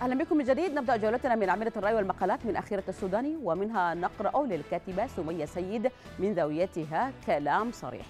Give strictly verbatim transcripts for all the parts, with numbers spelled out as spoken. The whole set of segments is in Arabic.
أهلا بكم من جديد. نبدأ جولتنا من أعمدة الرأي والمقالات من أخيرة السوداني، ومنها نقرأ للكاتبة سمية سيد من زاويتها كلام صريح،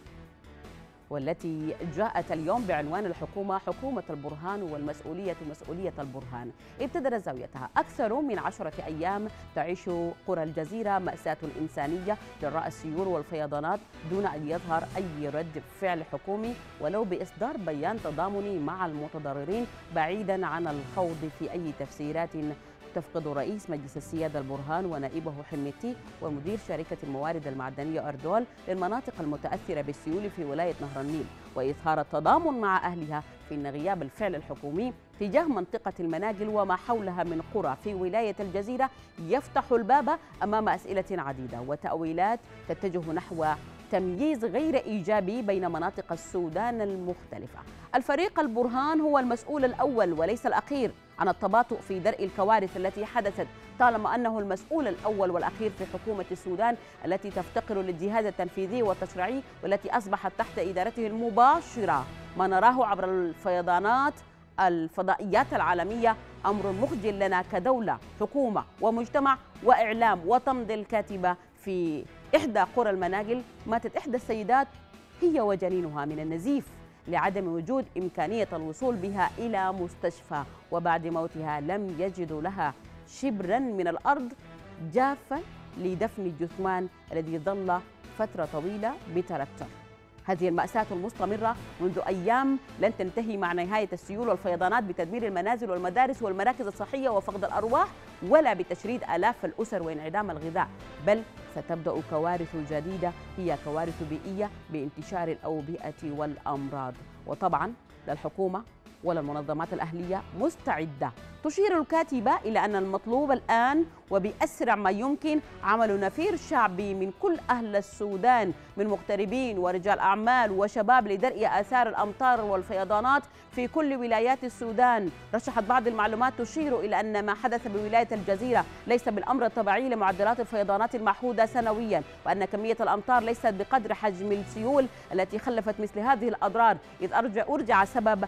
والتي جاءت اليوم بعنوان الحكومة حكومة البرهان والمسؤولية مسؤولية البرهان. ابتدت زاويتها: أكثر من عشرة أيام تعيش قرى الجزيرة مأساة إنسانية جراء السيول والفيضانات دون أن يظهر أي رد فعل حكومي ولو بإصدار بيان تضامني مع المتضررين، بعيدا عن الخوض في أي تفسيرات تفقد رئيس مجلس السيادة البرهان ونائبه حميتي ومدير شركة الموارد المعدنية أردول للمناطق المتأثرة بالسيول في ولاية نهر النيل، وإظهار التضامن مع أهلها في أن غياب الفعل الحكومي تجاه منطقة المناجل وما حولها من قرى في ولاية الجزيرة يفتح الباب أمام أسئلة عديدة وتأويلات تتجه نحو تمييز غير إيجابي بين مناطق السودان المختلفة. الفريق البرهان هو المسؤول الأول وليس الأخير عن التباطؤ في درء الكوارث التي حدثت، طالما أنه المسؤول الأول والأخير في حكومة السودان التي تفتقر للجهاز التنفيذي والتشريعي والتي أصبحت تحت إدارته المباشرة. ما نراه عبر الفيضانات الفضائيات العالمية أمر مخجل لنا كدولة، حكومة ومجتمع وإعلام. وتمضي الكاتبة: في إحدى قرى المناجل ماتت إحدى السيدات هي وجنينها من النزيف لعدم وجود إمكانية الوصول بها إلى مستشفى، وبعد موتها لم يجدوا لها شبرا من الأرض جافة لدفن الجثمان الذي ظل فترة طويلة بترتر. هذه المأساة المستمرة منذ أيام لن تنتهي مع نهاية السيول والفيضانات بتدمير المنازل والمدارس والمراكز الصحية وفقد الأرواح، ولا بتشريد آلاف الأسر وانعدام الغذاء، بل ستبدأ كوارث جديدة هي كوارث بيئية بانتشار الأوبئة والأمراض. وطبعا لا الحكومة ولا المنظمات الأهلية مستعدة. تشير الكاتبة إلى أن المطلوب الآن وبأسرع ما يمكن عمل نفير شعبي من كل أهل السودان من مغتربين ورجال أعمال وشباب لدرء آثار الأمطار والفيضانات في كل ولايات السودان. رشحت بعض المعلومات تشير إلى أن ما حدث بولاية الجزيرة ليس بالأمر الطبيعي لمعدلات الفيضانات المعهودة سنويا، وأن كمية الأمطار ليست بقدر حجم السيول التي خلفت مثل هذه الأضرار، إذ أرجع, أرجع سبب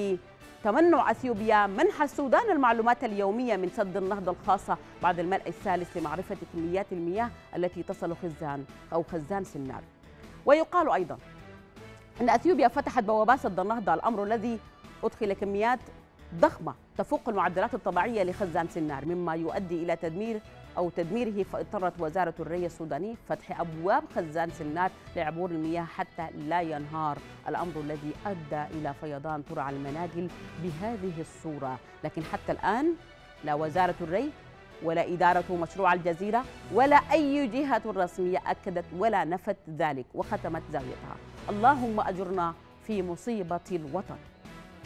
لتمنع أثيوبيا منح السودان المعلومات اليومية من سد النهضة الخاصة بعد الملء الثالث لمعرفة كميات المياه التي تصل خزان أو خزان سنار. ويقال أيضا أن أثيوبيا فتحت بوابات سد النهضة، الأمر الذي أدخل كميات ضخمة تفوق المعدلات الطبيعية لخزان سنار، مما يؤدي إلى تدمير أو تدميره، فاضطرت وزارة الري السوداني فتح أبواب خزان سنار لعبور المياه حتى لا ينهار، الأمر الذي أدى إلى فيضان ترع المناجل بهذه الصورة. لكن حتى الآن لا وزارة الري ولا إدارة مشروع الجزيرة ولا أي جهة رسمية أكدت ولا نفت ذلك. وختمت زاويتها: اللهم أجرنا في مصيبة الوطن.